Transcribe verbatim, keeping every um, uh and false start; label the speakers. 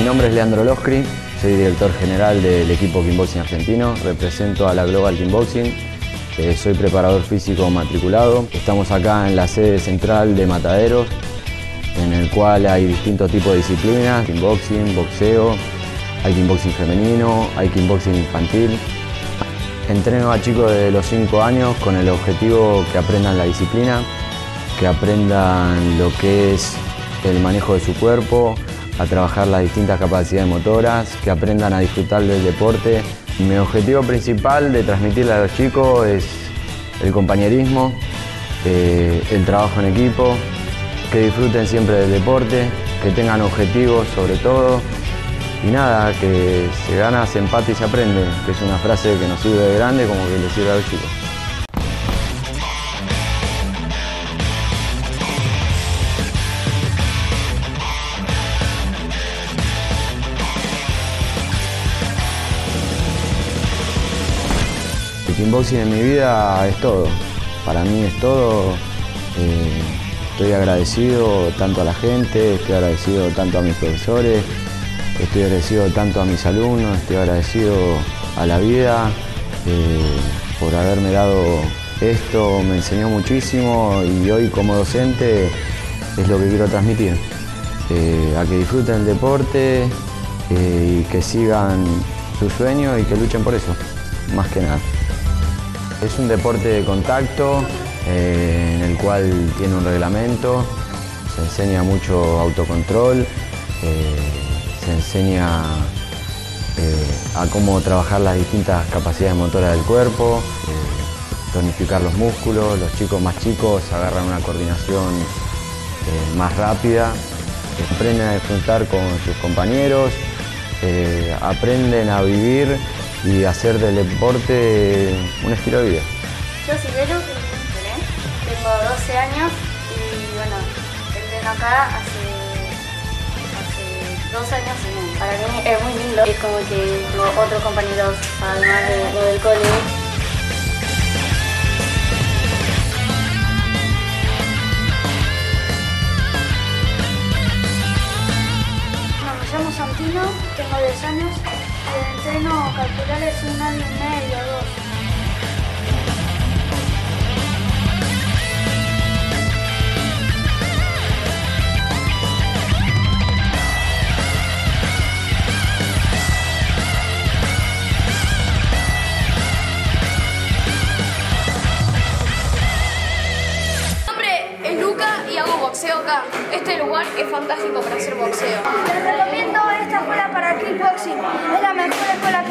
Speaker 1: nombre es Leandro Loscri, soy director general del equipo Kickboxing argentino, represento a la Global Kickboxing, eh, soy preparador físico matriculado. Estamos acá en la sede central de Mataderos, en el cual hay distintos tipos de disciplinas, kickboxing, boxeo, hay kickboxing femenino, hay kickboxing infantil. Entreno a chicos de los cinco años con el objetivo que aprendan la disciplina, que aprendan lo que es el manejo de su cuerpo, a trabajar las distintas capacidades motoras, que aprendan a disfrutar del deporte. Mi objetivo principal de transmitirle a los chicos es el compañerismo, eh, el trabajo en equipo, que disfruten siempre del deporte, que tengan objetivos sobre todo. Y nada, que se gana, se empata y se aprende, que es una frase que nos sirve de grande como que le sirve a los chicos. El kickboxing en mi vida es todo, para mí es todo. Eh, estoy agradecido tanto a la gente, estoy agradecido tanto a mis profesores, estoy agradecido tanto a mis alumnos, estoy agradecido a la vida eh, por haberme dado esto, me enseñó muchísimo y hoy como docente es lo que quiero transmitir, eh, a que disfruten el deporte eh, y que sigan sus sueños y que luchen por eso, más que nada. Es un deporte de contacto eh, en el cual tiene un reglamento, se enseña mucho autocontrol, eh, se enseña eh, a cómo trabajar las distintas capacidades motoras del cuerpo, eh, tonificar los músculos. Los chicos más chicos agarran una coordinación eh, más rápida, aprenden a disfrutar con sus compañeros, eh, aprenden a vivir y hacer del deporte un estilo de vida.
Speaker 2: Yo soy Vero, tengo doce años y bueno, entreno acá hace, hace dos años y medio. Para mí es muy lindo, es como que tengo otros compañeros además de lo del cole. Bueno, me llamo Santino, tengo diez años. El entreno calcular es un año y medio, dos.
Speaker 3: Mi nombre es Luca y hago boxeo acá. Este lugar es fantástico para hacer boxeo.
Speaker 4: Les recomiendo esta escuela para kickboxing. Es la mejor escuela